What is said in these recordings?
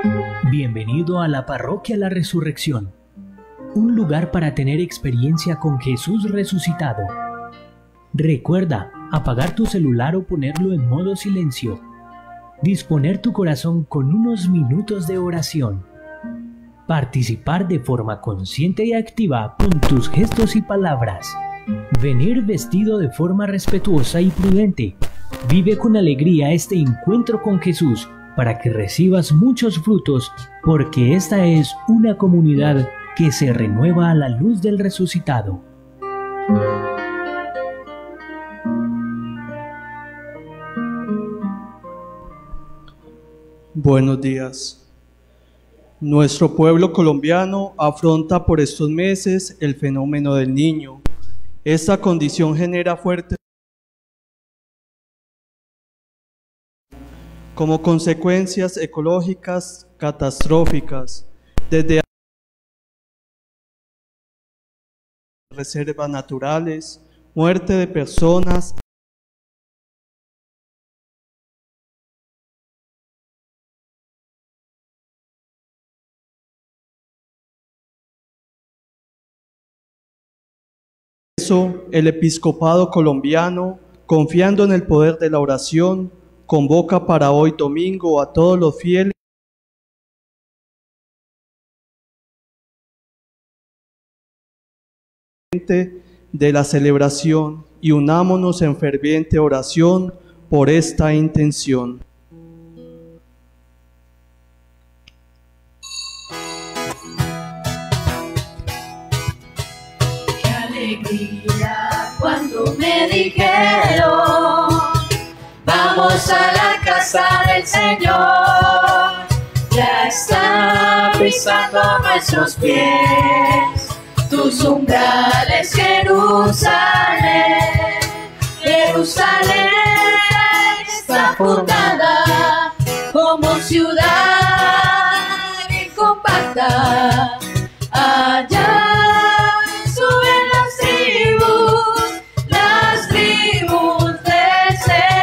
Bienvenido a la Parroquia La Resurrección, un lugar para tener experiencia con Jesús resucitado. Recuerda apagar tu celular o ponerlo en modo silencio. Disponer tu corazón con unos minutos de oración. Participar de forma consciente y activa con tus gestos y palabras. Venir vestido de forma respetuosa y prudente. Vive con alegría este encuentro con Jesús para que recibas muchos frutos, porque esta es una comunidad que se renueva a la luz del resucitado. Buenos días. Nuestro pueblo colombiano afronta por estos meses el fenómeno del Niño. Esta condición genera fuertes como consecuencias ecológicas catastróficas, desde reservas naturales, muerte de personas, el episcopado colombiano, confiando en el poder de la oración, convoca para hoy domingo a todos los fieles de la celebración y unámonos en ferviente oración por esta intención. Qué alegría cuando me dijeron: vamos a la casa del Señor. Ya está pisando nuestros pies tus umbrales, Jerusalén. Jerusalén está fundada como ciudad bien compacta. Allá suben las tribus del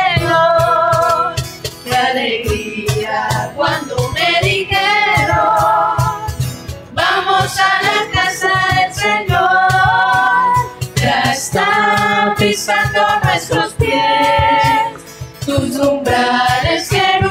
Señor. Qué alegría cuando me dijeron: vamos a la casa del Señor. Ya está pisando nuestros pies tus umbrales,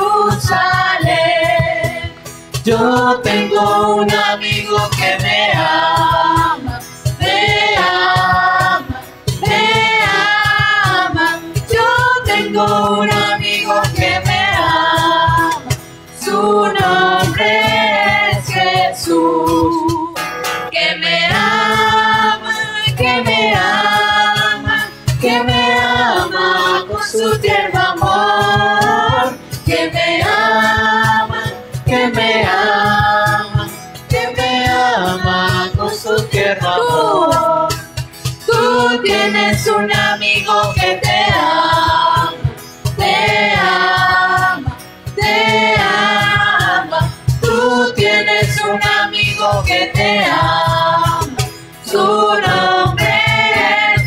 Jerusalén. Yo tengo un amigo que me ama, me ama, me ama. Yo tengo un amigo que me ama, su nombre es Jesús. Que me ama, que me ama, que me ama con su tierno amor. Que me ama, que me ama, que me ama con su tierno amor. Tú tienes un amigo que te ama, te ama, te ama. Tú tienes un amigo que te ama, su nombre es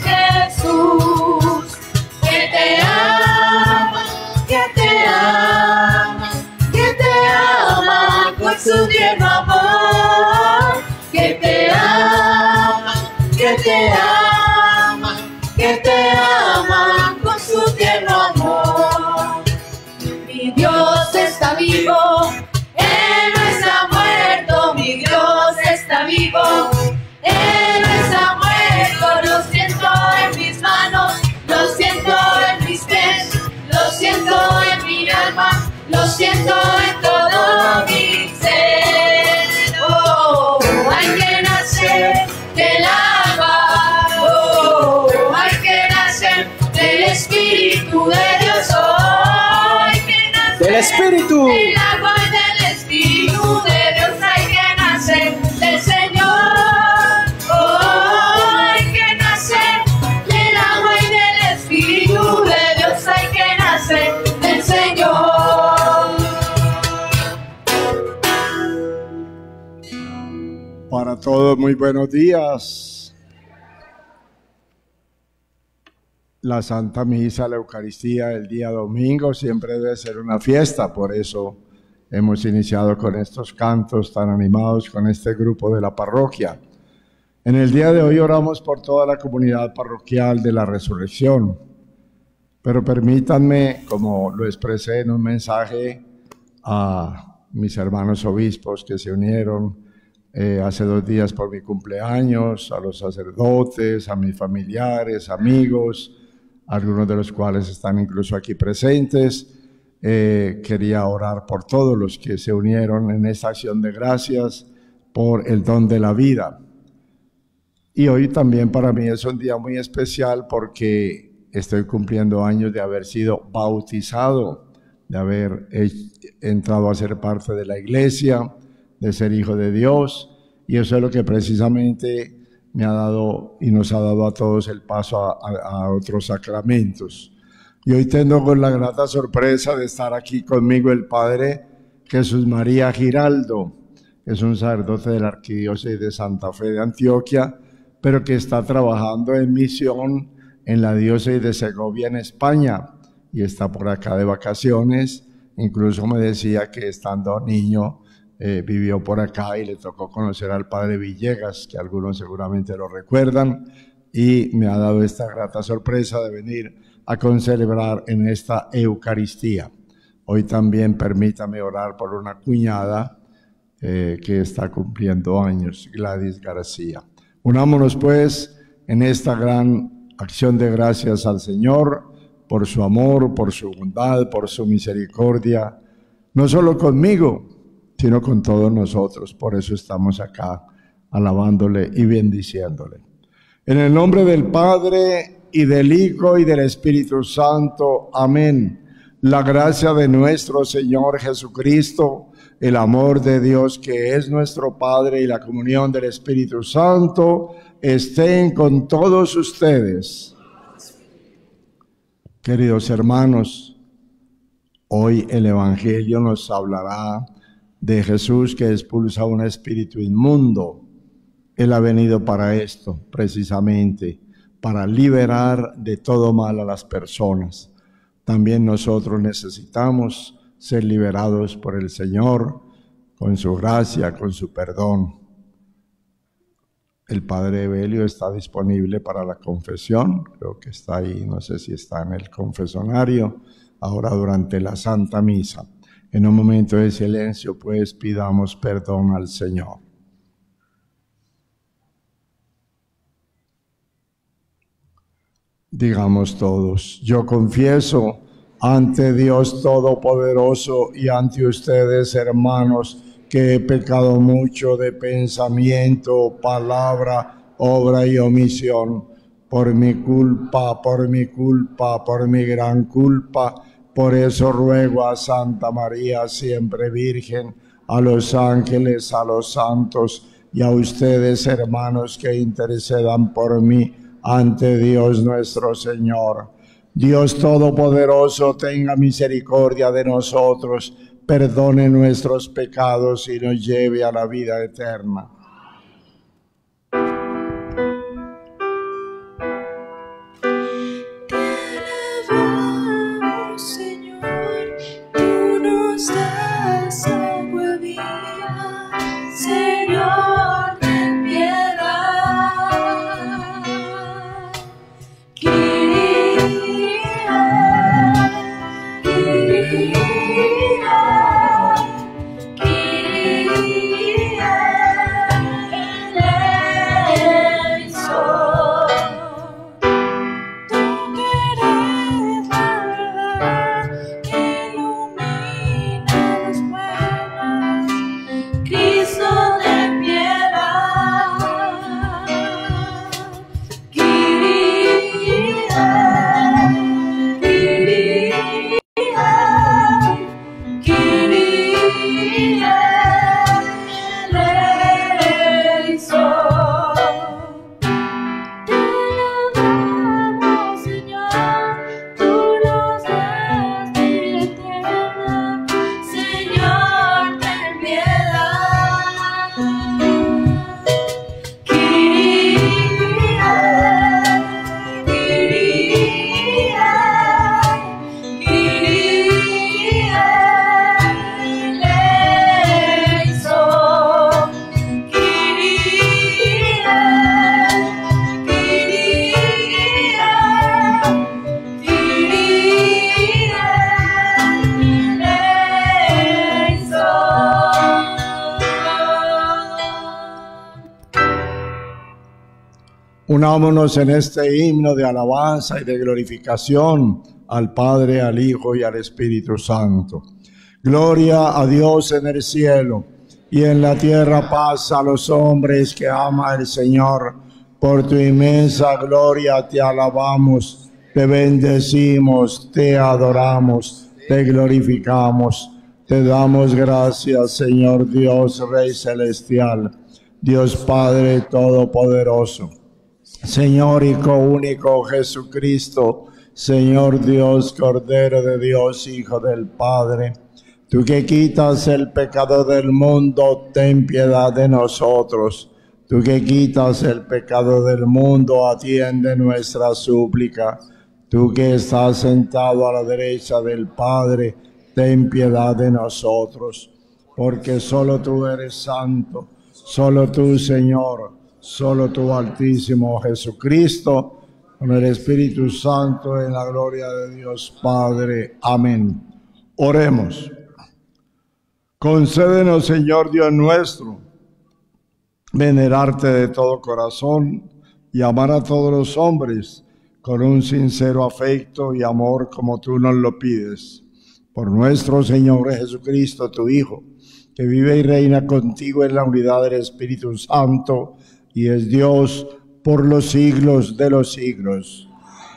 Jesús. Que te ama, que te ama, que te ama con su tierno amor. Que te ama, que te ama, que te ama con su tierno amor. Mi Dios está vivo, Él no está muerto. Mi Dios está vivo, Él no está muerto. Lo siento en mis manos, lo siento en mis pies, lo siento en mi alma, lo siento en todo mi ser. Oh, hay que nacer del agua, oh, hay que nacer del Espíritu de Dios. Oh, hay que nacer ¡Del Espíritu! del agua y del Espíritu de Dios. Hay que nacer del Señor. Oh, hay que nacer del agua y del Espíritu de Dios. Hay que nacer del Señor. Para todos, muy buenos días. La Santa Misa, la Eucaristía del día domingo siempre debe ser una fiesta, por eso hemos iniciado con estos cantos tan animados con este grupo de la parroquia. En el día de hoy oramos por toda la comunidad parroquial de la Resurrección, pero permítanme, como lo expresé en un mensaje a mis hermanos obispos que se unieron hace 2 días por mi cumpleaños, a los sacerdotes, a mis familiares, amigos, algunos de los cuales están incluso aquí presentes. Quería orar por todos los que se unieron en esta acción de gracias por el don de la vida. Y hoy también para mí es un día muy especial porque estoy cumpliendo años de haber sido bautizado, de haber entrado a ser parte de la iglesia, de ser hijo de Dios, y eso es lo que precisamente me ha dado y nos ha dado a todos el paso a otros sacramentos. Y hoy tengo la grata sorpresa de estar aquí conmigo el Padre Jesús María Giraldo, que es un sacerdote de la Arquidiócesis de Santa Fe de Antioquia, pero que está trabajando en misión en la diócesis de Segovia en España y está por acá de vacaciones. Incluso me decía que estando niño vivió por acá y le tocó conocer al Padre Villegas, que algunos seguramente lo recuerdan, y me ha dado esta grata sorpresa de venir a concelebrar en esta Eucaristía. Hoy también permítame orar por una cuñada que está cumpliendo años, Gladys García. Unámonos pues en esta gran acción de gracias al Señor por su amor, por su bondad, por su misericordia, no solo conmigo, sino con todos nosotros. Por eso estamos acá alabándole y bendiciéndole. En el nombre del Padre y del Hijo y del Espíritu Santo. Amén. La gracia de nuestro Señor Jesucristo, el amor de Dios que es nuestro Padre y la comunión del Espíritu Santo estén con todos ustedes. Queridos hermanos, hoy el Evangelio nos hablará de Jesús que expulsa un espíritu inmundo. Él ha venido para esto, precisamente, para liberar de todo mal a las personas. También nosotros necesitamos ser liberados por el Señor, con su gracia, con su perdón. El Padre Evelio está disponible para la confesión, creo que está ahí, no sé si está en el confesonario, ahora durante la Santa Misa. En un momento de silencio, pues, pidamos perdón al Señor. Digamos todos: yo confieso ante Dios Todopoderoso y ante ustedes, hermanos, que he pecado mucho de pensamiento, palabra, obra y omisión, por mi culpa, por mi gran culpa. Por eso ruego a Santa María, siempre Virgen, a los ángeles, a los santos y a ustedes, hermanos, que intercedan por mí ante Dios nuestro Señor. Dios Todopoderoso, tenga misericordia de nosotros, perdone nuestros pecados y nos lleve a la vida eterna. Unámonos en este himno de alabanza y de glorificación al Padre, al Hijo y al Espíritu Santo. Gloria a Dios en el cielo y en la tierra paz a los hombres que ama el Señor. Por tu inmensa gloria te alabamos, te bendecimos, te adoramos, te glorificamos. Te damos gracias, Señor Dios, Rey Celestial, Dios Padre Todopoderoso, Señor Hijo único Jesucristo, Señor Dios, Cordero de Dios, Hijo del Padre. Tú que quitas el pecado del mundo, ten piedad de nosotros. Tú que quitas el pecado del mundo, atiende nuestra súplica. Tú que estás sentado a la derecha del Padre, ten piedad de nosotros. Porque solo tú eres santo, solo tú, Señor, solo tú, Altísimo Jesucristo, con el Espíritu Santo, en la gloria de Dios Padre. Amén. Oremos. Concédenos, Señor Dios nuestro, venerarte de todo corazón y amar a todos los hombres con un sincero afecto y amor como tú nos lo pides. Por nuestro Señor Jesucristo, tu Hijo, que vive y reina contigo en la unidad del Espíritu Santo y es Dios por los siglos de los siglos.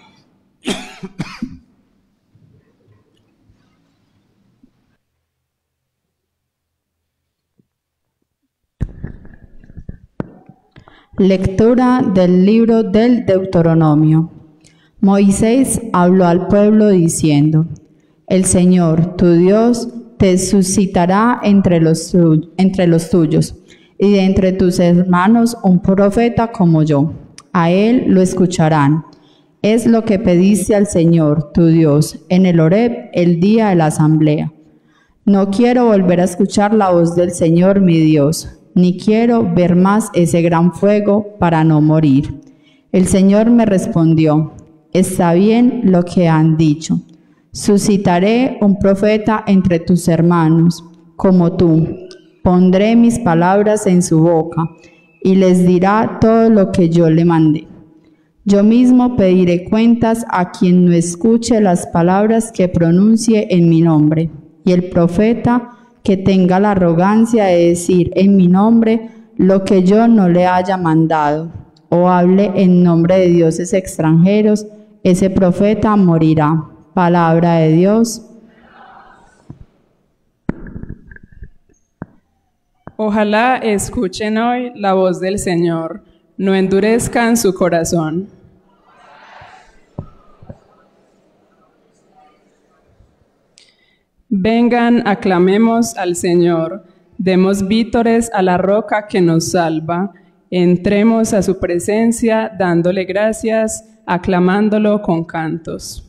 Lectura del libro del Deuteronomio. Moisés habló al pueblo diciendo: El Señor, tu Dios, te suscitará entre los tuyos, y de entre tus hermanos un profeta como yo. A él lo escucharán. Es lo que pediste al Señor, tu Dios, en el Horeb, el día de la asamblea. No quiero volver a escuchar la voz del Señor, mi Dios, ni quiero ver más ese gran fuego para no morir. El Señor me respondió: Está bien lo que han dicho. Suscitaré un profeta entre tus hermanos, como tú. Pondré mis palabras en su boca, y les dirá todo lo que yo le mandé. Yo mismo pediré cuentas a quien no escuche las palabras que pronuncie en mi nombre. Y el profeta que tenga la arrogancia de decir en mi nombre lo que yo no le haya mandado, o hable en nombre de dioses extranjeros, ese profeta morirá. Palabra de Dios. Ojalá escuchen hoy la voz del Señor, no endurezcan su corazón. Vengan, aclamemos al Señor, demos vítores a la roca que nos salva, entremos a su presencia dándole gracias, aclamándolo con cantos.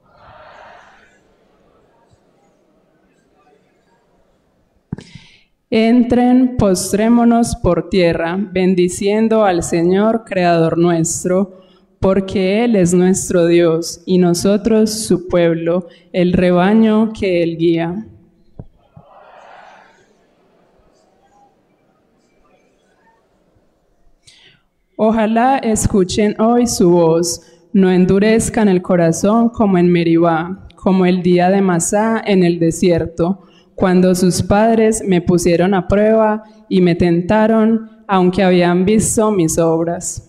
Entren, postrémonos por tierra, bendiciendo al Señor, Creador nuestro, porque Él es nuestro Dios, y nosotros su pueblo, el rebaño que Él guía. Ojalá escuchen hoy su voz, no endurezcan el corazón como en Meribá, como el día de Masá en el desierto, cuando sus padres me pusieron a prueba y me tentaron, aunque habían visto mis obras.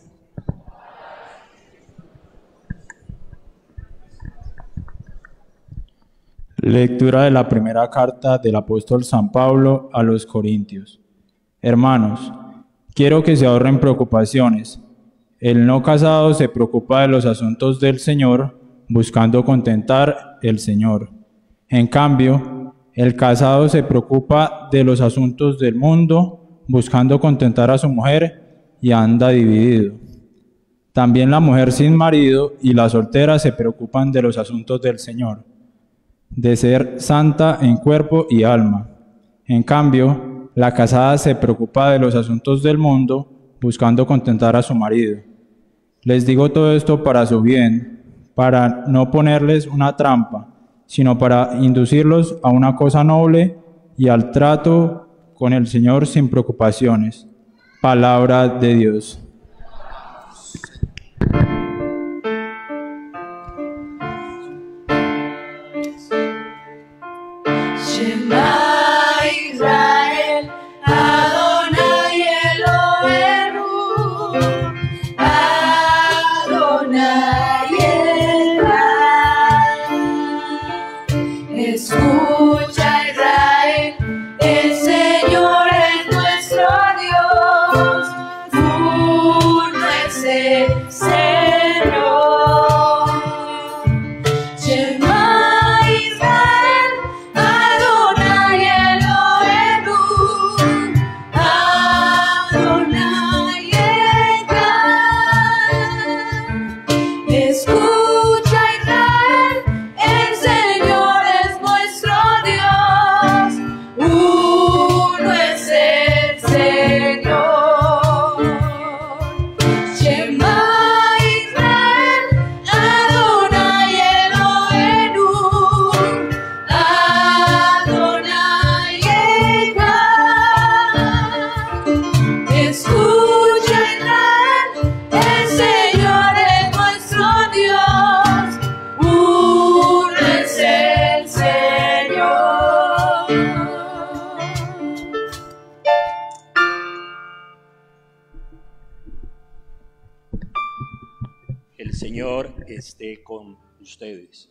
Lectura de la primera carta del apóstol San Pablo a los Corintios. Hermanos, quiero que se ahorren preocupaciones. El no casado se preocupa de los asuntos del Señor, buscando contentar el Señor. En cambio, el casado se preocupa de los asuntos del mundo, buscando contentar a su mujer, y anda dividido. También la mujer sin marido y la soltera se preocupan de los asuntos del Señor, de ser santa en cuerpo y alma. En cambio, la casada se preocupa de los asuntos del mundo, buscando contentar a su marido. Les digo todo esto para su bien, para no ponerles una trampa, sino para inducirlos a una cosa noble y al trato con el Señor sin preocupaciones. Palabra de Dios. Shema Israel, Adonai Eloheinu, Adonai Echad. Escucha Israel, el Señor es nuestro Dios, uno es el Señor. Shema Israel, Adonai Eloheinu, Adonai Echad. Escucha Israel, el Señor es nuestro Dios, uno es el Señor. Shema Israel, Adonai Eloheinu, Adonai Echad. Escucha Israel, el Señor es nuestro Dios, uno es el Señor. El Señor esté con ustedes.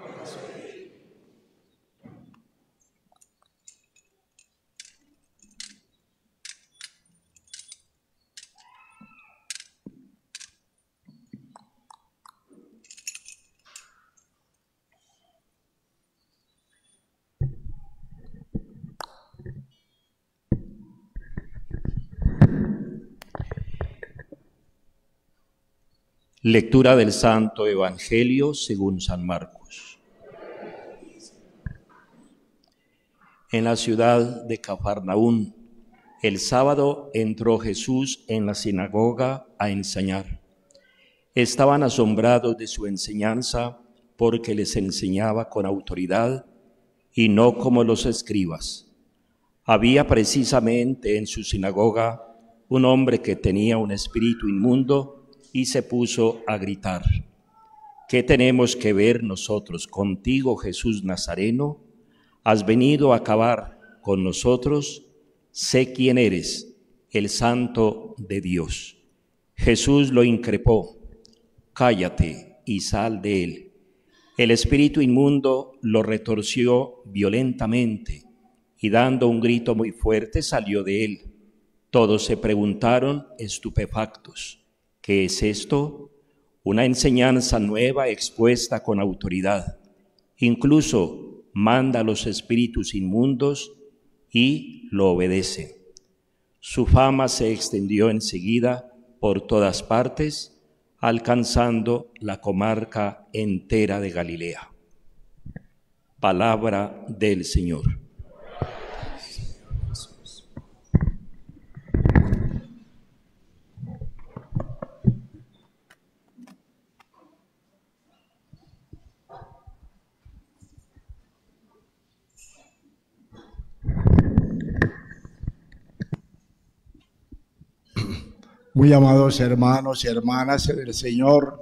Lectura del Santo Evangelio según San Marcos. En la ciudad de Cafarnaún, el sábado entró Jesús en la sinagoga a enseñar. Estaban asombrados de su enseñanza porque les enseñaba con autoridad y no como los escribas. Había precisamente en su sinagoga un hombre que tenía un espíritu inmundo y se puso a gritar: ¿Qué tenemos que ver nosotros contigo, Jesús Nazareno? ¿Has venido a acabar con nosotros? Sé quién eres, el Santo de Dios. Jesús lo increpó: cállate y sal de él. El espíritu inmundo lo retorció violentamente y dando un grito muy fuerte salió de él. Todos se preguntaron estupefactos: ¿qué es esto? Una enseñanza nueva expuesta con autoridad. Incluso manda a los espíritus inmundos y lo obedecen. Su fama se extendió enseguida por todas partes, alcanzando la comarca entera de Galilea. Palabra del Señor. Muy amados hermanos y hermanas en el Señor,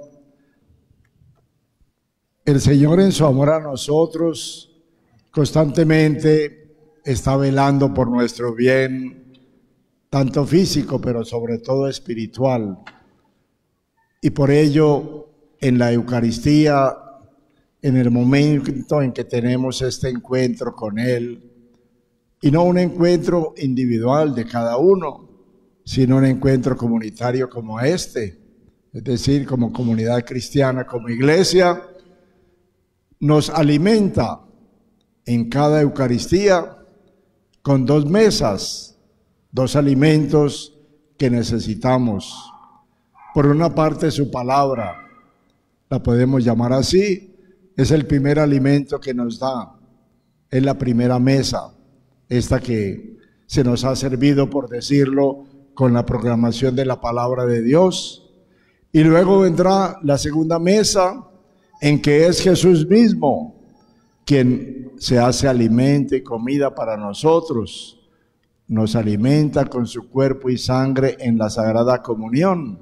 el Señor en su amor a nosotros constantemente está velando por nuestro bien, tanto físico, pero sobre todo espiritual. Y por ello, en la Eucaristía, en el momento en que tenemos este encuentro con Él, y no un encuentro individual de cada uno, sino un encuentro comunitario como este, es decir, como comunidad cristiana, como iglesia, nos alimenta en cada Eucaristía con dos mesas, dos alimentos que necesitamos. Por una parte, su palabra, la podemos llamar así, es el primer alimento que nos da, es la primera mesa, esta que se nos ha servido, por decirlo, con la proclamación de la palabra de Dios. Y luego vendrá la segunda mesa, en que es Jesús mismo quien se hace alimento y comida para nosotros. Nos alimenta con su cuerpo y sangre en la Sagrada Comunión,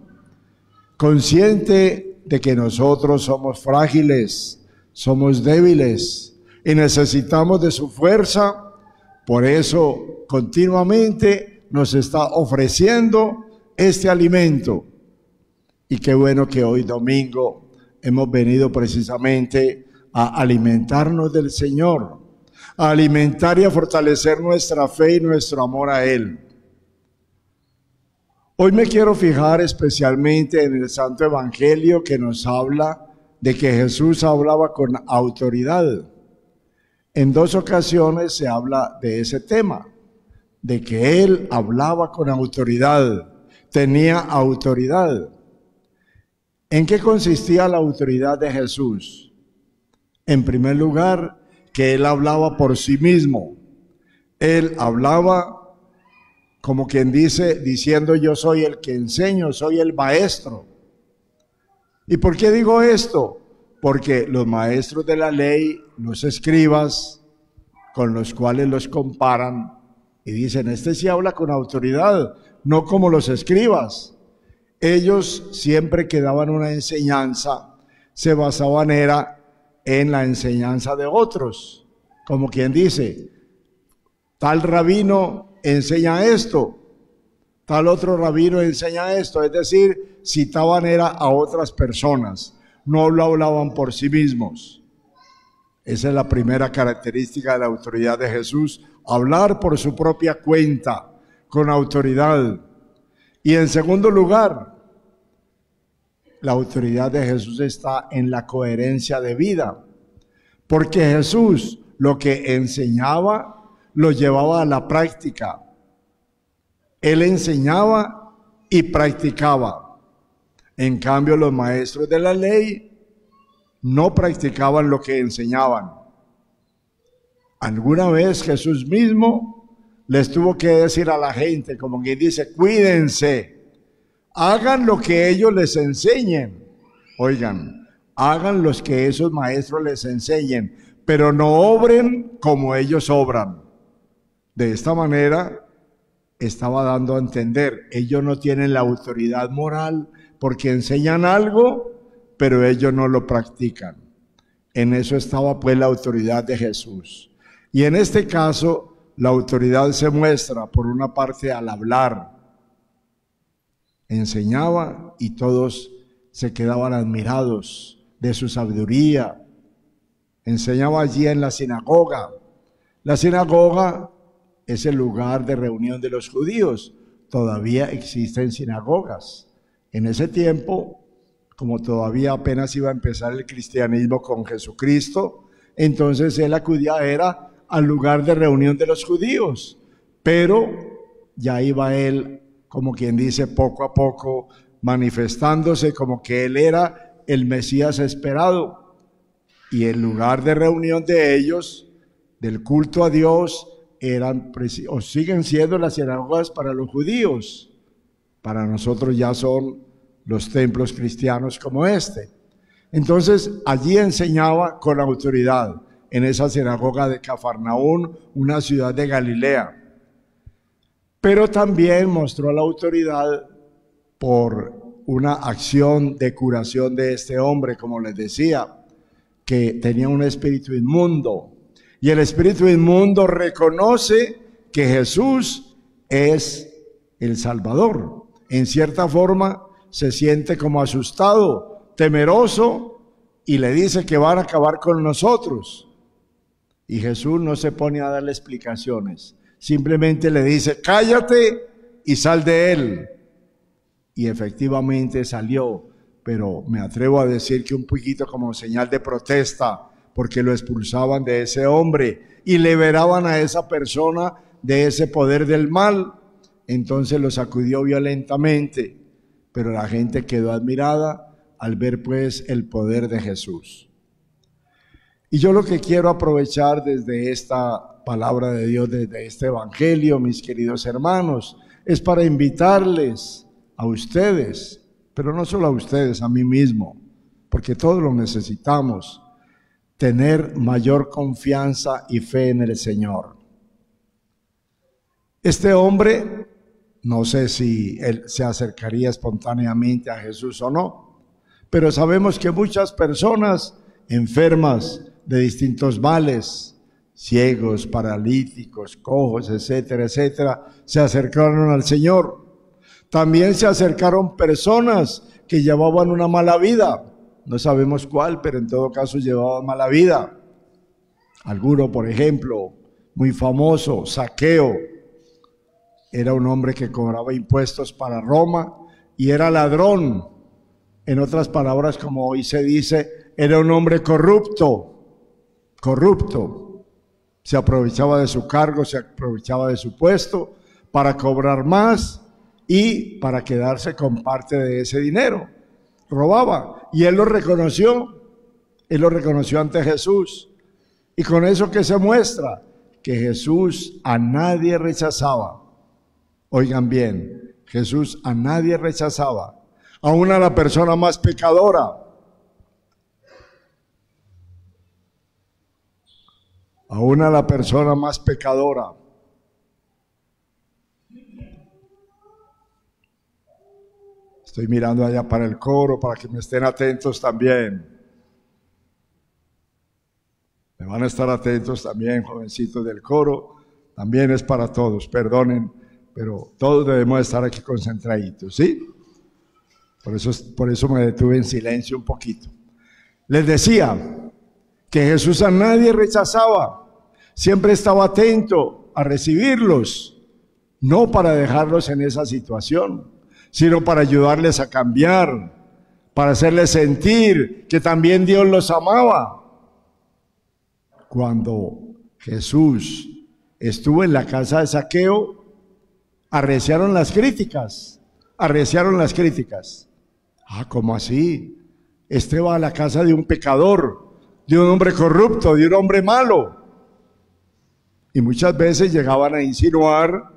consciente de que nosotros somos frágiles, somos débiles, y necesitamos de su fuerza. Por eso continuamente nos está ofreciendo este alimento. Y qué bueno que hoy domingo hemos venido precisamente a alimentarnos del Señor, a alimentar y a fortalecer nuestra fe y nuestro amor a Él. Hoy me quiero fijar especialmente en el Santo Evangelio, que nos habla de que Jesús hablaba con autoridad. En 2 ocasiones se habla de ese tema, de que Él hablaba con autoridad, tenía autoridad. ¿En qué consistía la autoridad de Jesús? En primer lugar, que Él hablaba por sí mismo. Él hablaba como quien dice, diciendo: yo soy el que enseño, soy el maestro. ¿Y por qué digo esto? Porque los maestros de la ley, los escribas, con los cuales los comparan, y dicen: este sí habla con autoridad, no como los escribas. Ellos siempre que daban una enseñanza, se basaban en la enseñanza de otros. Como quien dice: tal rabino enseña esto, tal otro rabino enseña esto. Es decir, citaban a otras personas, no lo hablaban por sí mismos. Esa es la primera característica de la autoridad de Jesús: hablar por su propia cuenta, con autoridad. Y en segundo lugar, la autoridad de Jesús está en la coherencia de vida, porque Jesús lo que enseñaba lo llevaba a la práctica. Él enseñaba y practicaba. En cambio, los maestros de la ley no practicaban lo que enseñaban. Alguna vez Jesús mismo les tuvo que decir a la gente, como quien dice: cuídense, hagan lo que ellos les enseñen. Oigan, hagan lo que esos maestros les enseñen, pero no obren como ellos obran. De esta manera estaba dando a entender: ellos no tienen la autoridad moral porque enseñan algo, pero ellos no lo practican. En eso estaba pues la autoridad de Jesús. Y en este caso, la autoridad se muestra por una parte al hablar. Enseñaba y todos se quedaban admirados de su sabiduría. Enseñaba allí en la sinagoga. La sinagoga es el lugar de reunión de los judíos. Todavía existen sinagogas. En ese tiempo, como todavía apenas iba a empezar el cristianismo con Jesucristo, entonces él acudía al lugar de reunión de los judíos. Pero ya iba él, como quien dice, poco a poco manifestándose como que él era el Mesías esperado. Y el lugar de reunión de ellos, del culto a Dios, eran o siguen siendo las sinagogas para los judíos. Para nosotros ya son los templos cristianos como este. Entonces allí enseñaba con autoridad en esa sinagoga de Cafarnaún, una ciudad de Galilea. Pero también mostró la autoridad por una acción de curación de este hombre, como les decía, que tenía un espíritu inmundo. Y el espíritu inmundo reconoce que Jesús es el Salvador. En cierta forma se siente como asustado, temeroso, y le dice que van a acabar con nosotros. Y Jesús no se pone a darle explicaciones, simplemente le dice: cállate y sal de él. Y efectivamente salió, pero me atrevo a decir que un poquito como señal de protesta, porque lo expulsaban de ese hombre y liberaban a esa persona de ese poder del mal. Entonces lo sacudió violentamente, pero la gente quedó admirada al ver pues el poder de Jesús. Y yo lo que quiero aprovechar desde esta palabra de Dios, desde este evangelio, mis queridos hermanos, es para invitarles a ustedes, pero no solo a ustedes, a mí mismo, porque todos lo necesitamos, tener mayor confianza y fe en el Señor. Este hombre, no sé si él se acercaría espontáneamente a Jesús o no, pero sabemos que muchas personas enfermas de distintos males, ciegos, paralíticos, cojos, etcétera, etcétera, se acercaron al Señor. También se acercaron personas que llevaban una mala vida, no sabemos cuál, pero en todo caso llevaban mala vida. Alguno, por ejemplo, muy famoso, Zaqueo, era un hombre que cobraba impuestos para Roma y era ladrón. En otras palabras, como hoy se dice, era un hombre corrupto. Se aprovechaba de su cargo, se aprovechaba de su puesto para cobrar más y para quedarse con parte de ese dinero. Robaba, y él lo reconoció ante Jesús. Y con eso, ¿qué se muestra? Que Jesús a nadie rechazaba. Oigan bien, Jesús a nadie rechazaba, aún a la persona más pecadora. Aún a la persona más pecadora. Estoy mirando allá para el coro, para que me estén atentos también. Me van a estar atentos también, jovencitos del coro. También es para todos, perdonen, pero todos debemos estar aquí concentraditos, ¿sí? Por eso me detuve en silencio un poquito. Les decía que Jesús a nadie rechazaba, siempre estaba atento a recibirlos, no para dejarlos en esa situación, sino para ayudarles a cambiar, para hacerles sentir que también Dios los amaba. Cuando Jesús estuvo en la casa de Zaqueo, arreciaron las críticas. ¿Cómo así? Este va a la casa de un pecador, de un hombre corrupto, de un hombre malo. Y muchas veces llegaban a insinuar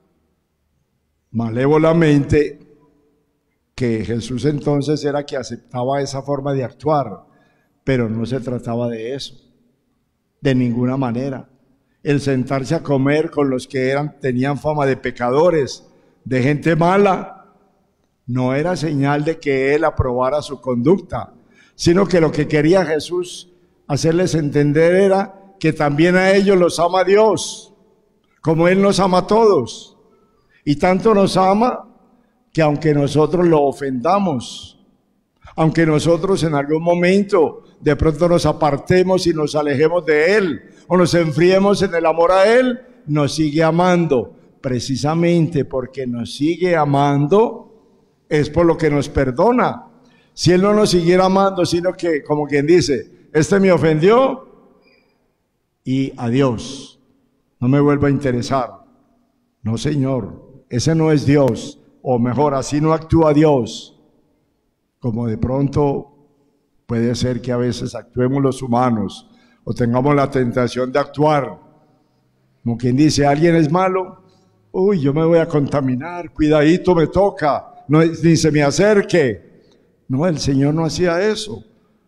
malévolamente que Jesús entonces era que aceptaba esa forma de actuar, pero no se trataba de eso, de ninguna manera. El sentarse a comer con los que tenían fama de pecadores, de gente mala, no era señal de que él aprobara su conducta, sino que lo que quería Jesús hacerles entender era que también a ellos los ama Dios, como Él nos ama a todos. Y tanto nos ama que aunque nosotros lo ofendamos, aunque nosotros en algún momento de pronto nos apartemos y nos alejemos de Él, o nos enfriemos en el amor a Él, nos sigue amando. Precisamente porque nos sigue amando es por lo que nos perdona. Si Él no nos siguiera amando, sino que, como quien dice, este me ofendió y adiós, no me vuelva a interesar. No, Señor, ese no es Dios, o mejor, así no actúa Dios. Como de pronto puede ser que a veces actuemos los humanos, o tengamos la tentación de actuar, como quien dice, alguien es malo, uy, yo me voy a contaminar, cuidadito, me toca, no, ni se me acerque. No, el Señor no hacía eso,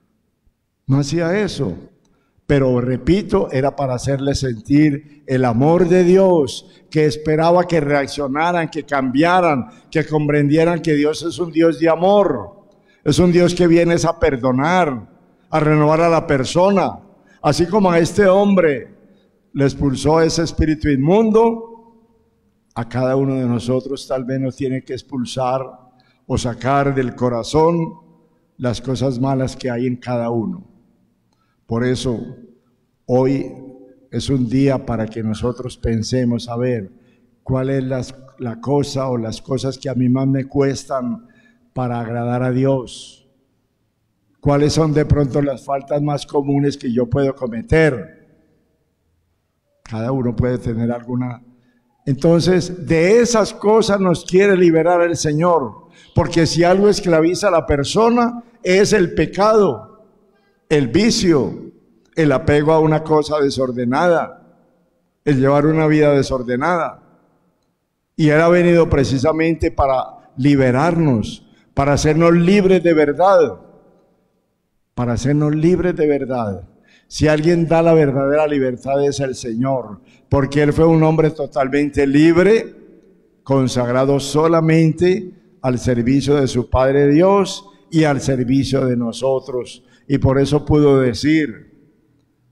pero repito, era para hacerles sentir el amor de Dios, que esperaba que reaccionaran, que cambiaran, que comprendieran que Dios es un Dios de amor, es un Dios que viene a perdonar, a renovar a la persona. Así como a este hombre le expulsó ese espíritu inmundo, a cada uno de nosotros tal vez nos tiene que expulsar o sacar del corazón las cosas malas que hay en cada uno. Por eso, hoy es un día para que nosotros pensemos, a ver, cuál es la cosa o las cosas que a mí más me cuestan para agradar a Dios. ¿Cuáles son de pronto las faltas más comunes que yo puedo cometer? Cada uno puede tener alguna. Entonces, de esas cosas nos quiere liberar el Señor, porque si algo esclaviza a la persona es el pecado, el vicio, el apego a una cosa desordenada, el llevar una vida desordenada. Y Él ha venido precisamente para liberarnos, para hacernos libres de verdad, para hacernos libres de verdad. Si alguien da la verdadera libertad es el Señor, porque Él fue un hombre totalmente libre, consagrado solamente al servicio de su Padre Dios y al servicio de nosotros. Y por eso pudo decir,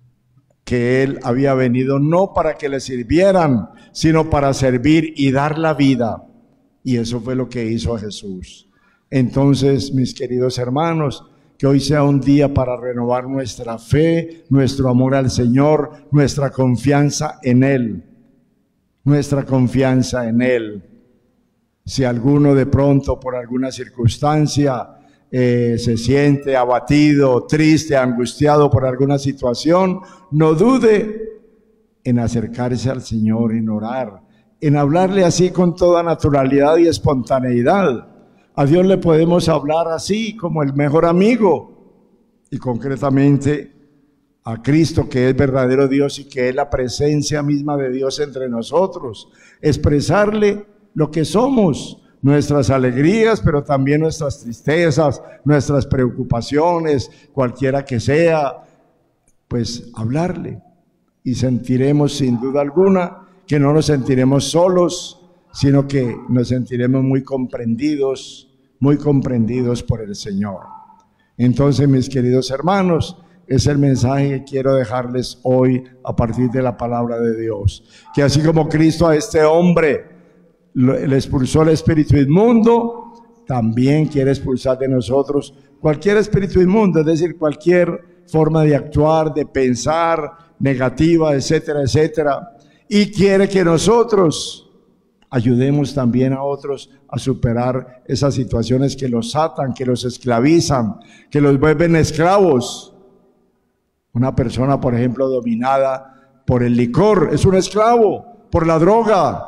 que Él había venido no para que le sirvieran, sino para servir y dar la vida. Y eso fue lo que hizo Jesús. Entonces, mis queridos hermanos, que hoy sea un día para renovar nuestra fe, nuestro amor al Señor, nuestra confianza en Él. Nuestra confianza en Él. Si alguno de pronto por alguna circunstancia se siente abatido, triste, angustiado por alguna situación, no dude en acercarse al Señor, en orar, en hablarle así con toda naturalidad y espontaneidad. A Dios le podemos hablar así como el mejor amigo, y concretamente a Cristo, que es verdadero Dios y que es la presencia misma de Dios entre nosotros. Expresarle lo que somos, nuestras alegrías, pero también nuestras tristezas, nuestras preocupaciones, cualquiera que sea, pues hablarle. Y sentiremos sin duda alguna que no nos sentiremos solos, sino que nos sentiremos muy comprendidos por el Señor. Entonces, mis queridos hermanos, es el mensaje que quiero dejarles hoy a partir de la palabra de Dios. Que así como Cristo a este hombre le expulsó el espíritu inmundo, también quiere expulsar de nosotros cualquier espíritu inmundo, es decir, cualquier forma de actuar, de pensar negativa, etcétera, etcétera. Y quiere que nosotros ayudemos también a otros a superar esas situaciones que los atan, que los esclavizan, que los vuelven esclavos. Una persona, por ejemplo, dominada por el licor, es un esclavo, por la droga,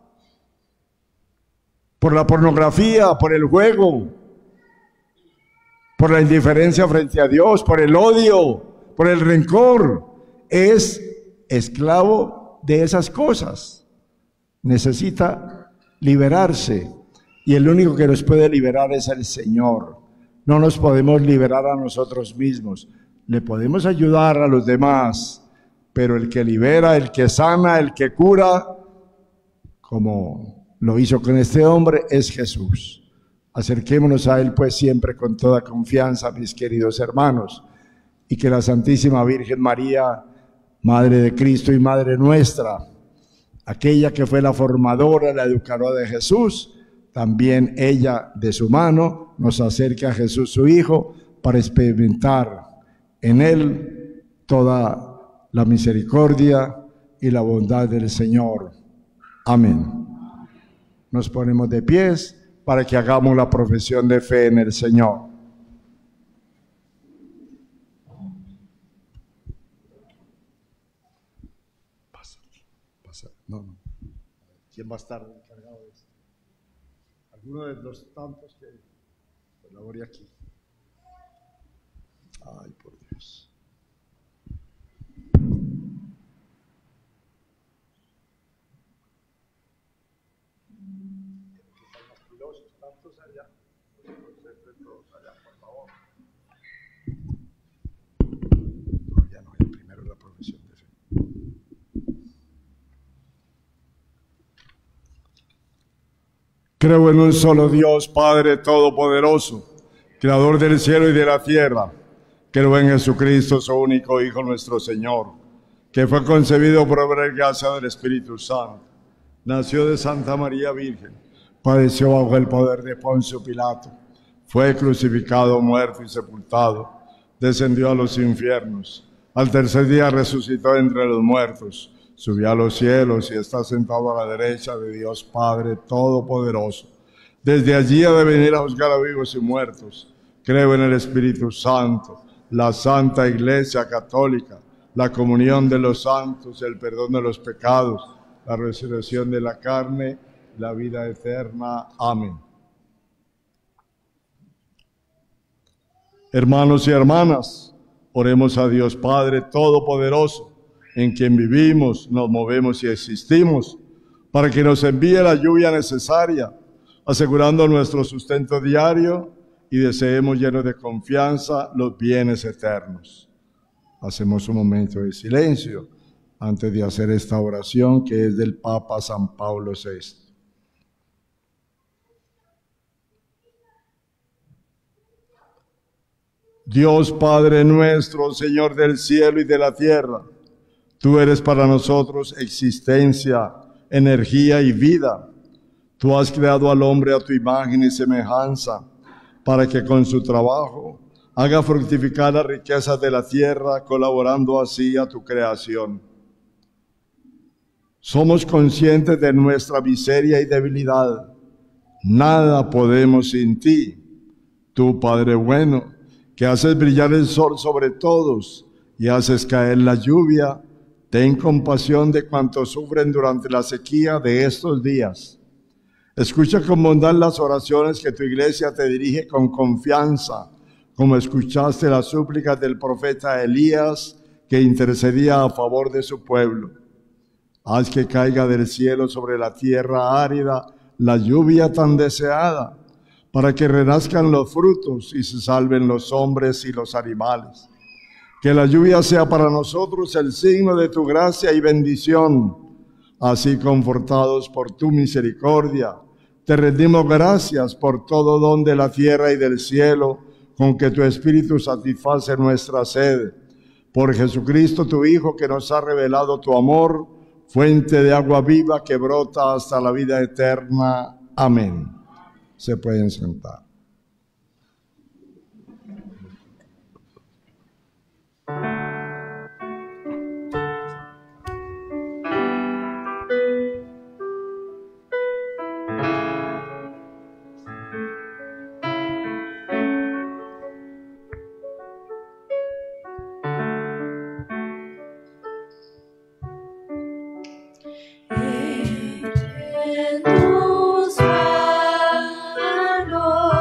por la pornografía, por el juego, por la indiferencia frente a Dios, por el odio, por el rencor. Es esclavo de esas cosas. Necesita liberarse. Y el único que nos puede liberar es el Señor. No nos podemos liberar a nosotros mismos. Le podemos ayudar a los demás, pero el que libera, el que sana, el que cura, como lo hizo con este hombre, es Jesús. Acerquémonos a Él pues siempre con toda confianza, mis queridos hermanos, y que la Santísima Virgen María, Madre de Cristo y Madre nuestra, aquella que fue la formadora, la educadora de Jesús, también ella de su mano nos acerque a Jesús su Hijo para experimentar en Él toda la misericordia y la bondad del Señor. Amén. Nos ponemos de pies para que hagamos la profesión de fe en el Señor. No. ¿Quién va a estar encargado de esto? ¿Alguno de los tantos que colabore aquí? Ay, por Dios. Tantos allá, todos allá, por favor. Todavía no, el primero la profesión de fe. Creo en un solo Dios, Padre Todopoderoso, Creador del cielo y de la tierra. Creo en Jesucristo, su único Hijo, nuestro Señor, que fue concebido por obra y gracia del Espíritu Santo. Nació de Santa María Virgen, padeció bajo el poder de Poncio Pilato, fue crucificado, muerto y sepultado, descendió a los infiernos, al tercer día resucitó entre los muertos, subió a los cielos y está sentado a la derecha de Dios Padre Todopoderoso. Desde allí ha de venir a juzgar a vivos y muertos. Creo en el Espíritu Santo, la Santa Iglesia Católica, la comunión de los santos, el perdón de los pecados, la resurrección de la carne, la vida eterna. Amén. Hermanos y hermanas, oremos a Dios Padre Todopoderoso, en quien vivimos, nos movemos y existimos, para que nos envíe la lluvia necesaria, asegurando nuestro sustento diario y deseemos llenos de confianza los bienes eternos. Hacemos un momento de silencio antes de hacer esta oración que es del Papa San Pablo VI. Dios Padre nuestro, Señor del cielo y de la tierra, Tú eres para nosotros existencia, energía y vida. Tú has creado al hombre a tu imagen y semejanza, para que con su trabajo haga fructificar las riquezas de la tierra, colaborando así a tu creación. Somos conscientes de nuestra miseria y debilidad. Nada podemos sin ti. Tú, Padre bueno, que haces brillar el sol sobre todos y haces caer la lluvia, ten compasión de cuantos sufren durante la sequía de estos días. Escucha con bondad las oraciones que tu iglesia te dirige con confianza, como escuchaste las súplicas del profeta Elías, que intercedía a favor de su pueblo. Haz que caiga del cielo sobre la tierra árida la lluvia tan deseada, para que renazcan los frutos y se salven los hombres y los animales. Que la lluvia sea para nosotros el signo de tu gracia y bendición. Así, confortados por tu misericordia, te rendimos gracias por todo don de la tierra y del cielo, con que tu Espíritu satisface nuestra sed. Por Jesucristo, tu Hijo, que nos ha revelado tu amor, fuente de agua viva que brota hasta la vida eterna. Amén. Se pueden sentar. En tus manos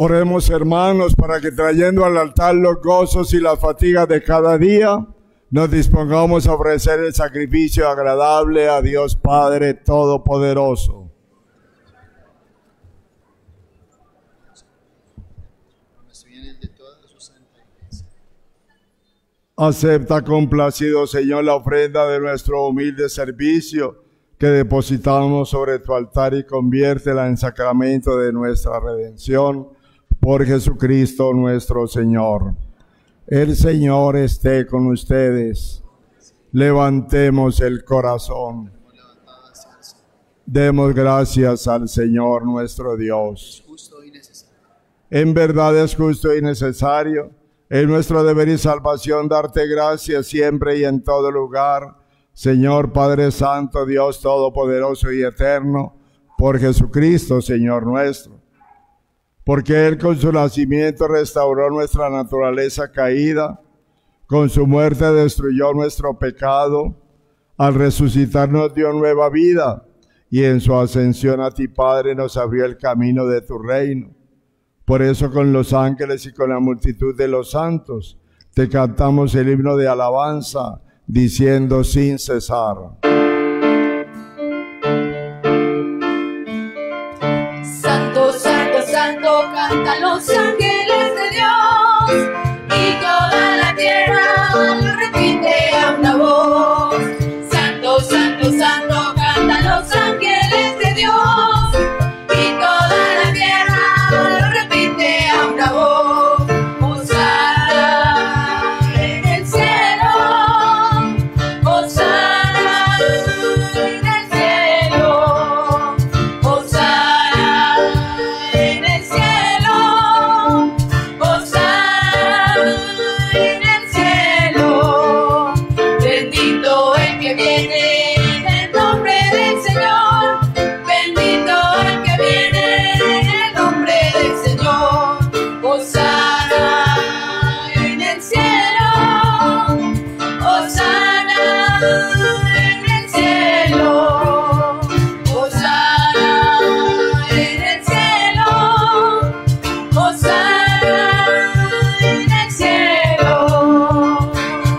Oremos, hermanos, para que trayendo al altar los gozos y las fatigas de cada día, nos dispongamos a ofrecer el sacrificio agradable a Dios Padre Todopoderoso. Acepta complacido, Señor, la ofrenda de nuestro humilde servicio que depositamos sobre tu altar y conviértela en sacramento de nuestra redención por Jesucristo nuestro Señor. El Señor esté con ustedes. Levantemos el corazón. Demos gracias al Señor nuestro Dios. En verdad es justo y necesario. Es nuestro deber y salvación darte gracias siempre y en todo lugar, Señor Padre Santo, Dios Todopoderoso y Eterno, por Jesucristo, Señor nuestro. Porque Él con su nacimiento restauró nuestra naturaleza caída, con su muerte destruyó nuestro pecado, al resucitar nos dio nueva vida, y en su ascensión a ti, Padre, nos abrió el camino de tu reino. Por eso con los ángeles y con la multitud de los santos te cantamos el himno de alabanza, diciendo sin cesar. Santo, santo, santo, cantan los ángeles de Dios, y toda la tierra lo repite a una voz. Santo, santo, santo, cantan los ángeles de Dios, y toda la tierra lo repite a una voz. Hosana en el cielo, hosana en el cielo, hosana en el cielo, hosana en el cielo. Bendito el que viene en el nombre del Señor, bendito el que viene en el nombre del Señor. Hosana en el cielo, hosana en el cielo, hosana en el cielo, hosana en el cielo.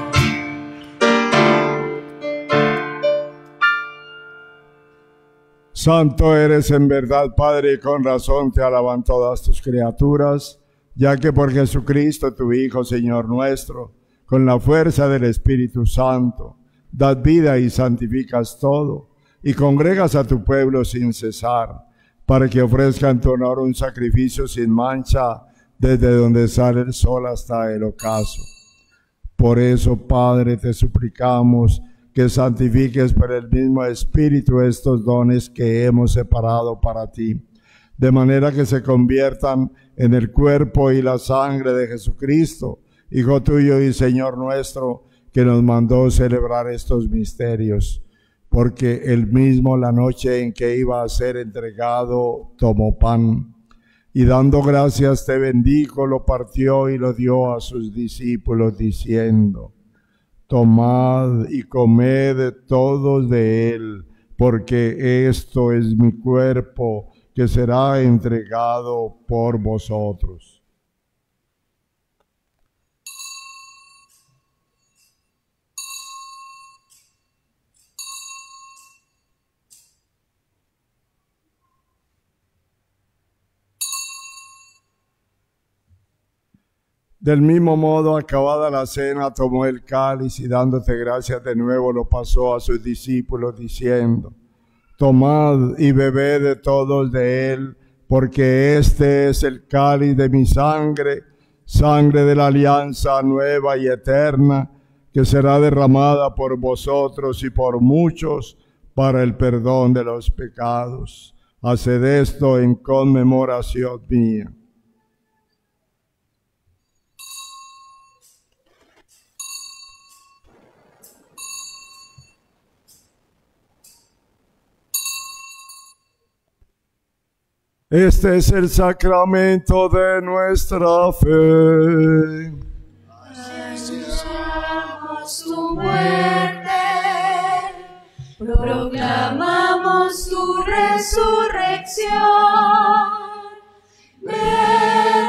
Santo eres en verdad, Padre, y con razón te alaban todas tus criaturas, ya que por Jesucristo, tu Hijo, Señor nuestro, con la fuerza del Espíritu Santo, das vida y santificas todo, y congregas a tu pueblo sin cesar, para que ofrezca en tu honor un sacrificio sin mancha, desde donde sale el sol hasta el ocaso. Por eso, Padre, te suplicamos que santifiques por el mismo Espíritu estos dones que hemos separado para ti, de manera que se conviertan en el cuerpo y la sangre de Jesucristo, Hijo tuyo y Señor nuestro, que nos mandó celebrar estos misterios. Porque él mismo, la noche en que iba a ser entregado, tomó pan, y dando gracias te bendijo, lo partió y lo dio a sus discípulos, diciendo: tomad y comed todos de él, porque esto es mi cuerpo, que será entregado por vosotros. Del mismo modo, acabada la cena, tomó el cáliz y dándote gracias de nuevo lo pasó a sus discípulos, diciendo: tomad y bebed de todos de él, porque este es el cáliz de mi sangre, sangre de la alianza nueva y eterna, que será derramada por vosotros y por muchos para el perdón de los pecados. Haced esto en conmemoración mía. Este es el sacramento de nuestra fe. Anunciamos tu muerte, proclamamos tu resurrección. Ven,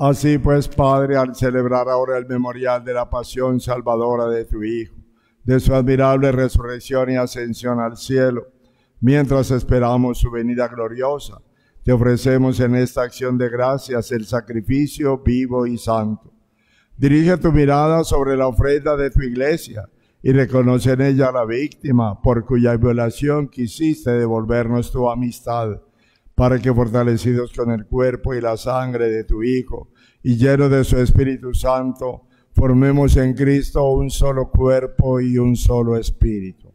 Así pues, Padre, al celebrar ahora el memorial de la pasión salvadora de tu Hijo, de su admirable resurrección y ascensión al cielo, mientras esperamos su venida gloriosa, te ofrecemos en esta acción de gracias el sacrificio vivo y santo. Dirige tu mirada sobre la ofrenda de tu iglesia y reconoce en ella a la víctima por cuya violación quisiste devolvernos tu amistad, para que fortalecidos con el cuerpo y la sangre de tu Hijo y llenos de su Espíritu Santo, formemos en Cristo un solo cuerpo y un solo espíritu.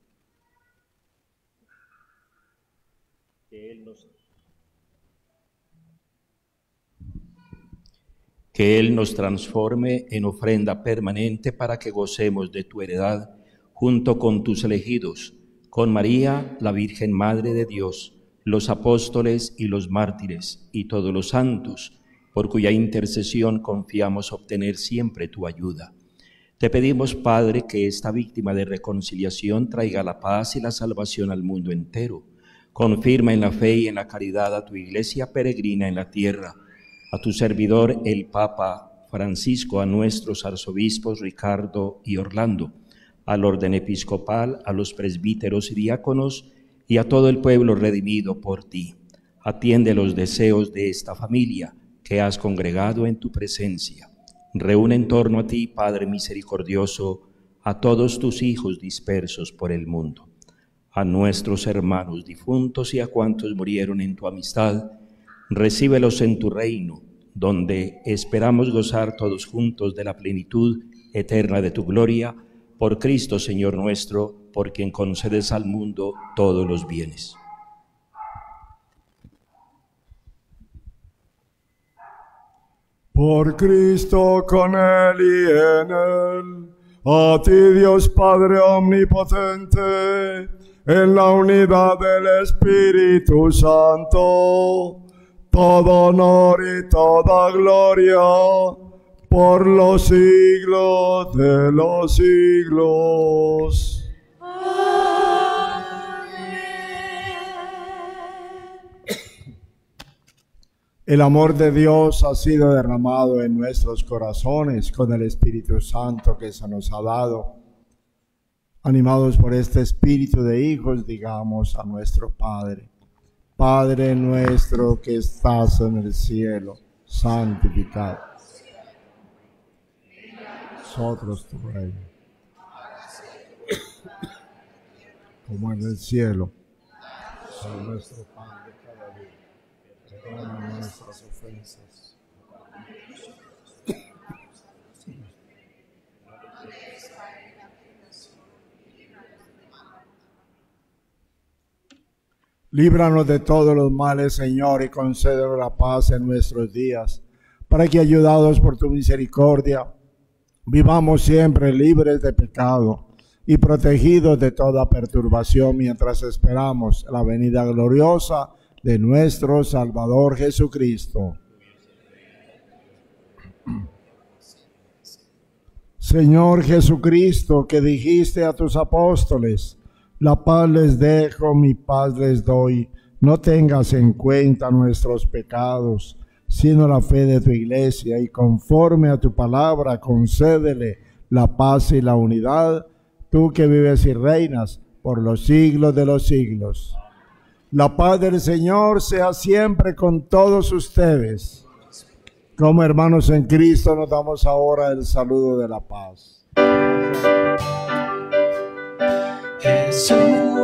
Que Él nos transforme en ofrenda permanente para que gocemos de tu heredad junto con tus elegidos, con María, la Virgen Madre de Dios, los apóstoles y los mártires y todos los santos, por cuya intercesión confiamos obtener siempre tu ayuda. Te pedimos, Padre, que esta víctima de reconciliación traiga la paz y la salvación al mundo entero. Confirma en la fe y en la caridad a tu iglesia peregrina en la tierra, a tu servidor el Papa Francisco, a nuestros arzobispos Ricardo y Orlando, al orden episcopal, a los presbíteros y diáconos, y a todo el pueblo redimido por ti. Atiende los deseos de esta familia que has congregado en tu presencia. Reúne en torno a ti, Padre misericordioso, a todos tus hijos dispersos por el mundo, a nuestros hermanos difuntos y a cuantos murieron en tu amistad. Recíbelos en tu reino, donde esperamos gozar todos juntos de la plenitud eterna de tu gloria, por Cristo Señor nuestro, por quien concedes al mundo todos los bienes. Por Cristo, con Él y en Él, a ti Dios Padre omnipotente, en la unidad del Espíritu Santo, todo honor y toda gloria, por los siglos de los siglos. El amor de Dios ha sido derramado en nuestros corazones con el Espíritu Santo que se nos ha dado. Animados por este espíritu de hijos, digamos a nuestro Padre: Padre nuestro que estás en el cielo, santificado. Nosotros tu reino, como en el cielo. Son nuestro pan de cada día. Perdona nuestras ofensas. Líbranos de todos los males, Señor, y concédenos la paz en nuestros días, para que, ayudados por tu misericordia, vivamos siempre libres de pecado y protegidos de toda perturbación mientras esperamos la venida gloriosa de nuestro Salvador Jesucristo. Señor Jesucristo, que dijiste a tus apóstoles: la paz les dejo, mi paz les doy. No tengas en cuenta nuestros pecados, sino la fe de tu iglesia, y conforme a tu palabra concédele la paz y la unidad, tú que vives y reinas por los siglos de los siglos. La paz del Señor sea siempre con todos ustedes. Como hermanos en Cristo nos damos ahora el saludo de la paz. Jesús,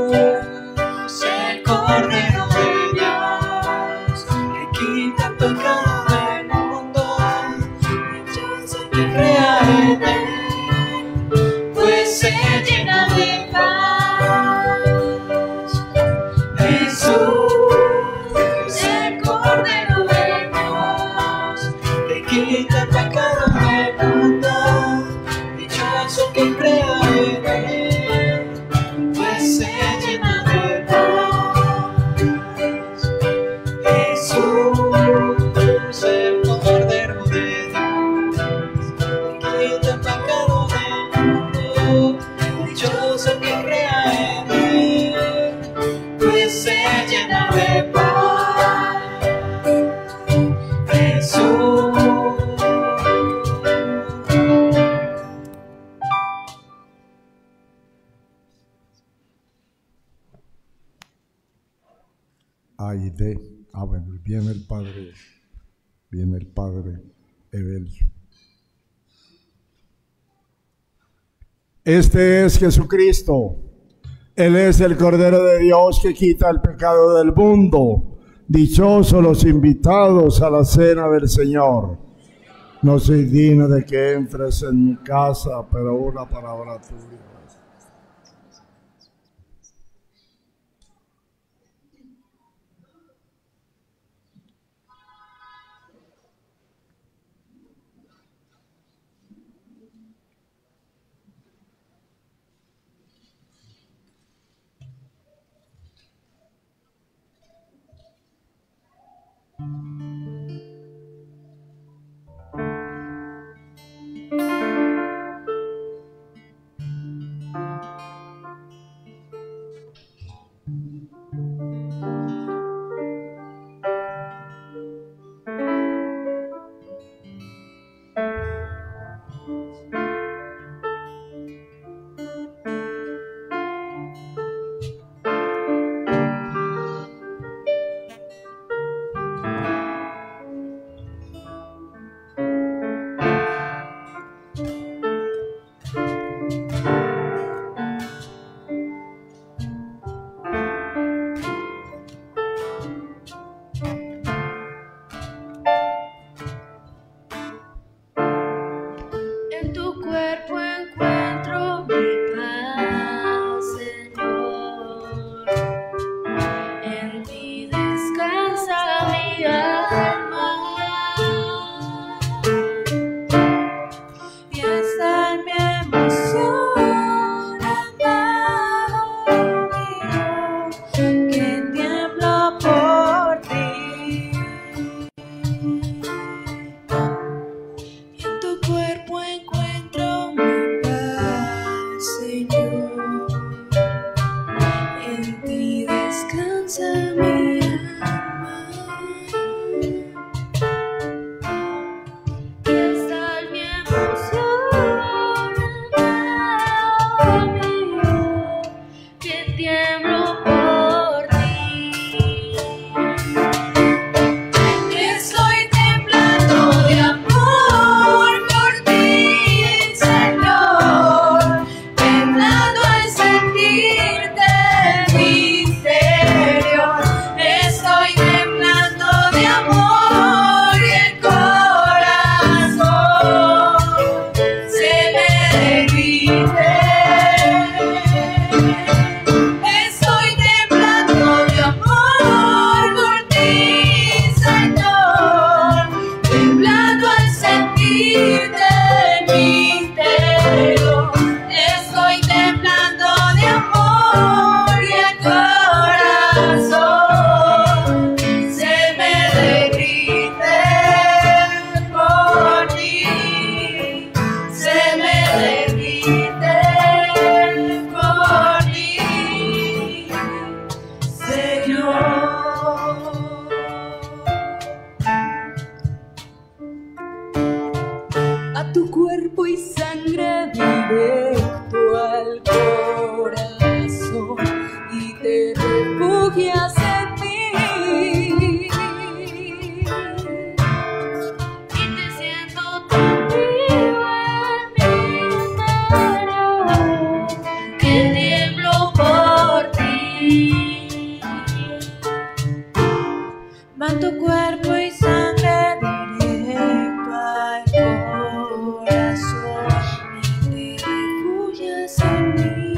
el Cordero de Dios, que quita el pecado del mundo, yo sé que crea en él, pues se llena de paz. Jesús, el Cordero de Dios, que quita el pecado del mundo, dichoso quien crea en él. Aide. Bueno, viene el padre Evelio. Este es Jesucristo. Él es el Cordero de Dios que quita el pecado del mundo. Dichosos los invitados a la cena del Señor. No soy digno de que entres en mi casa, pero una palabra tuya. Corazón y te refugias en mí.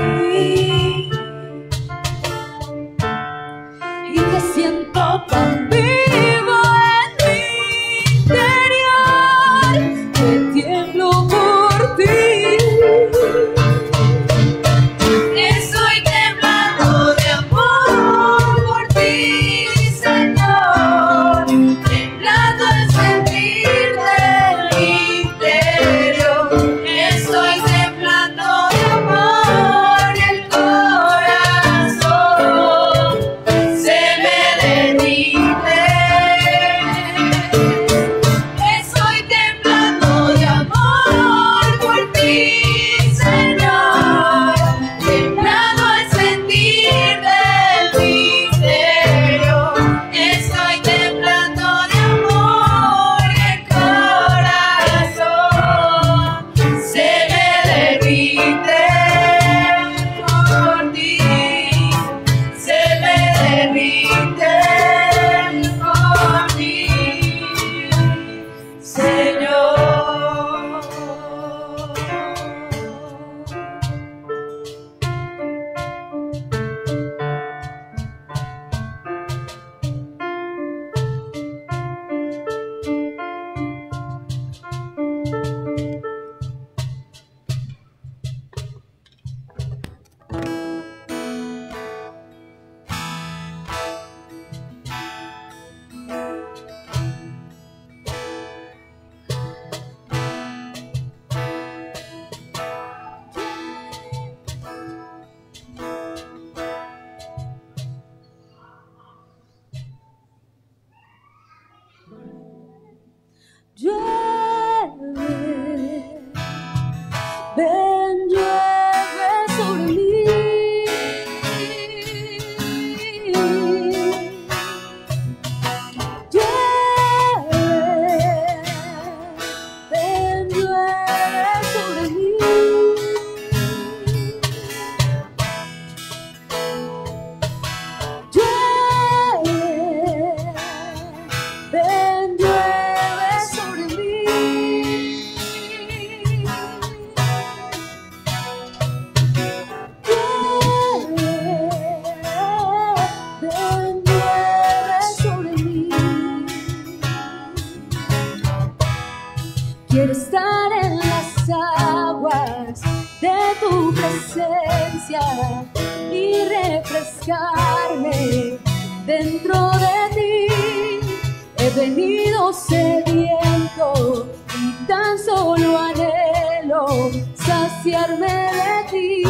saciar y refrescarme dentro de ti. He venido sediento y tan solo anhelo saciarme de ti.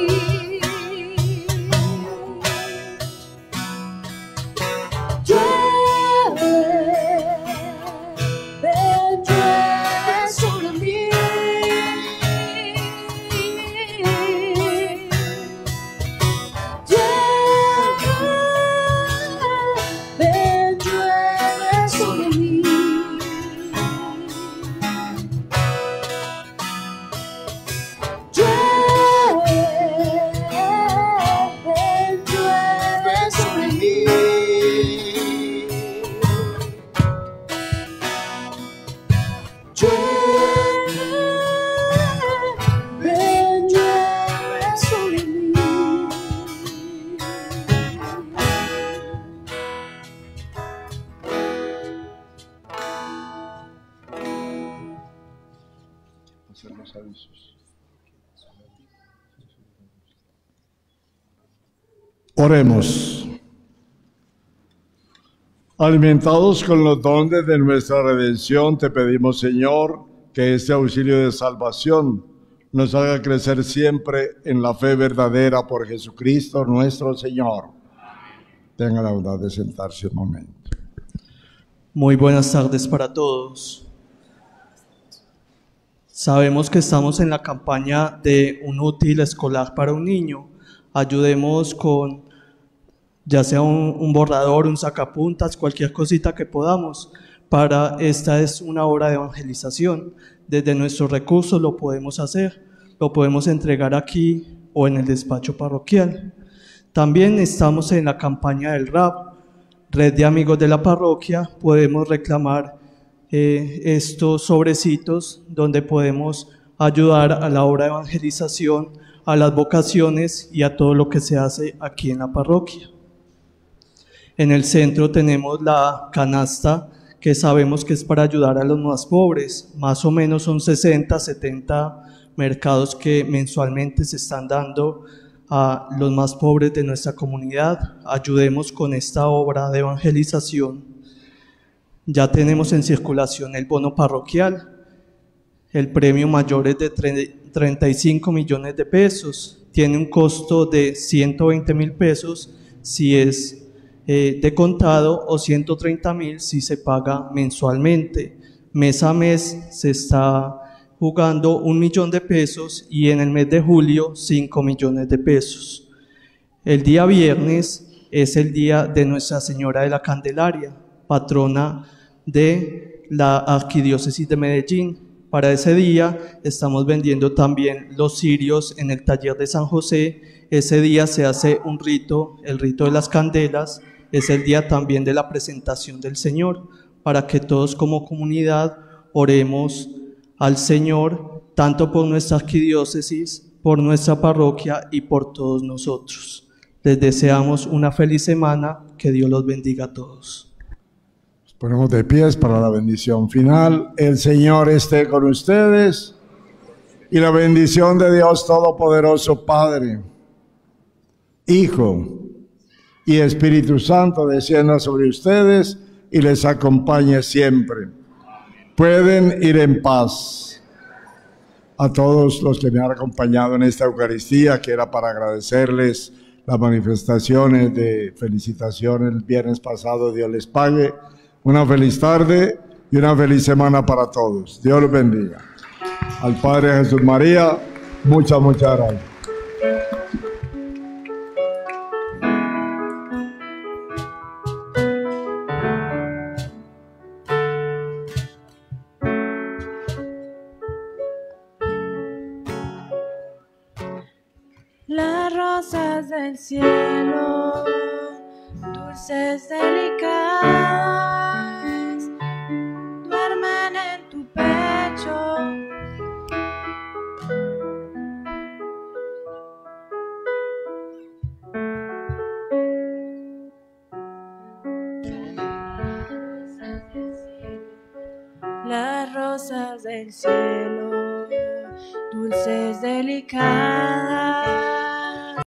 Oremos. Alimentados con los dones de nuestra redención, te pedimos, Señor, que este auxilio de salvación nos haga crecer siempre en la fe verdadera por Jesucristo nuestro Señor. Tenga la bondad de sentarse un momento. Muy buenas tardes para todos. Sabemos que estamos en la campaña de un útil escolar para un niño. Ayudemos con ya sea un borrador, un sacapuntas, cualquier cosita que podamos. Esta es una obra de evangelización. Desde nuestros recursos lo podemos hacer, lo podemos entregar aquí o en el despacho parroquial. También estamos en la campaña del RAP, Red de Amigos de la Parroquia. Podemos reclamar estos sobrecitos donde podemos ayudar a la obra de evangelización, a las vocaciones y a todo lo que se hace aquí en la parroquia. En el centro tenemos la canasta que sabemos que es para ayudar a los más pobres. Más o menos son 60, 70 mercados que mensualmente se están dando a los más pobres de nuestra comunidad. Ayudemos con esta obra de evangelización. Ya tenemos en circulación el bono parroquial. El premio mayor es de 35 millones de pesos. Tiene un costo de 120.000 pesos si es de contado o 130.000 si se paga mensualmente. Mes a mes se está jugando 1 millón de pesos y en el mes de julio 5 millones de pesos. El día viernes es el día de Nuestra Señora de la Candelaria, patrona de la Arquidiócesis de Medellín. Para ese día estamos vendiendo también los cirios en el taller de San José. Ese día se hace un rito, el rito de las candelas. Es el día también de la presentación del Señor, para que todos como comunidad oremos al Señor, tanto por nuestra arquidiócesis, por nuestra parroquia y por todos nosotros. Les deseamos una feliz semana, que Dios los bendiga a todos. Nos ponemos de pies para la bendición final. El Señor esté con ustedes y la bendición de Dios Todopoderoso, Padre, Hijo y Espíritu Santo descienda sobre ustedes y les acompañe siempre. Pueden ir en paz. A todos los que me han acompañado en esta Eucaristía, que era para agradecerles las manifestaciones de felicitación el viernes pasado, Dios les pague. Una feliz tarde y una feliz semana para todos. Dios los bendiga. Al Padre Jesús María, muchas gracias. Las rosas del cielo, dulces, delicadas, duermen en tu pecho. Las rosas del cielo, dulces, delicadas,